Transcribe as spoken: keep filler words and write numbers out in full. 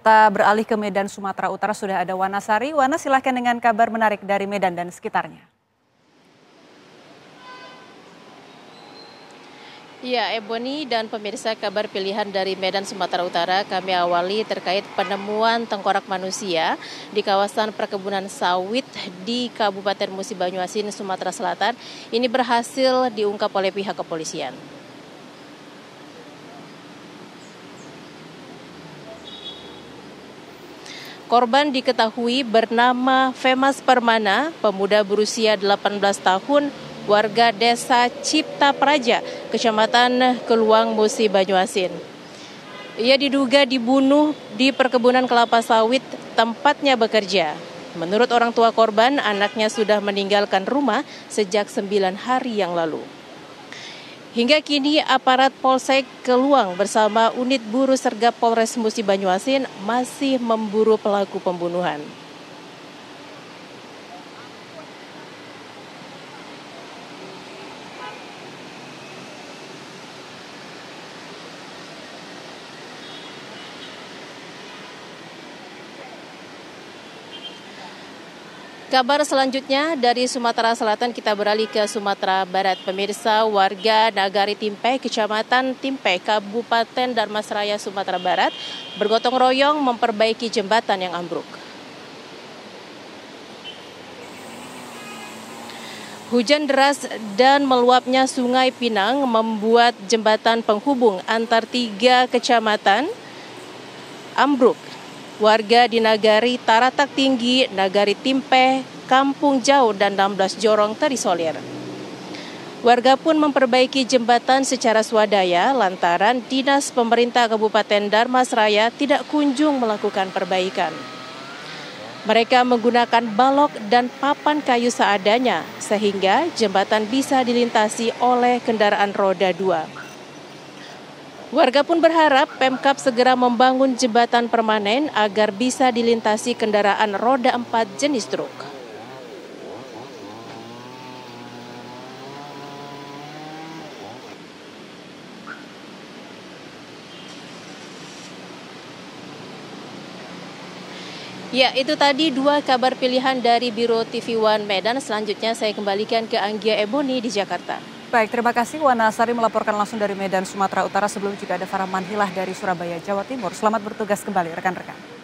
Kita beralih ke Medan, Sumatera Utara. Sudah ada Wana Sari. Wana, silahkan dengan kabar menarik dari Medan dan sekitarnya. Ya, Ebony dan pemirsa, kabar pilihan dari Medan, Sumatera Utara kami awali terkait penemuan tengkorak manusia di kawasan perkebunan sawit di Kabupaten Musi Banyuasin, Sumatera Selatan. Ini berhasil diungkap oleh pihak kepolisian. Korban diketahui bernama Femas Permana, pemuda berusia delapan belas tahun, warga desa Cipta Praja, Kecamatan Keluang, Musi Banyuasin. Ia diduga dibunuh di perkebunan kelapa sawit tempatnya bekerja. Menurut orang tua korban, anaknya sudah meninggalkan rumah sejak sembilan hari yang lalu. Hingga kini aparat Polsek Keluang bersama unit Buru Sergap Polres Musi Banyuasin masih memburu pelaku pembunuhan. Kabar selanjutnya dari Sumatera Selatan, kita beralih ke Sumatera Barat. Pemirsa, warga Nagari Timpe, Kecamatan Timpe, Kabupaten Dharmasraya, Sumatera Barat bergotong royong memperbaiki jembatan yang ambruk. Hujan deras dan meluapnya Sungai Pinang membuat jembatan penghubung antar tiga kecamatan ambruk. Warga di Nagari Taratak Tinggi, Nagari Timpe, Kampung Jauh, dan enam belas Jorong terisolir. Warga pun memperbaiki jembatan secara swadaya lantaran Dinas Pemerintah Kabupaten Dharmasraya tidak kunjung melakukan perbaikan. Mereka menggunakan balok dan papan kayu seadanya sehingga jembatan bisa dilintasi oleh kendaraan roda dua. Warga pun berharap Pemkab segera membangun jembatan permanen agar bisa dilintasi kendaraan roda empat jenis truk. Ya, itu tadi dua kabar pilihan dari Biro T V One Medan. Selanjutnya saya kembalikan ke Anggia Ebony di Jakarta. Baik, terima kasih Wana Sari melaporkan langsung dari Medan, Sumatera Utara. Sebelum juga ada Farah Manhilah dari Surabaya, Jawa Timur. Selamat bertugas kembali rekan-rekan.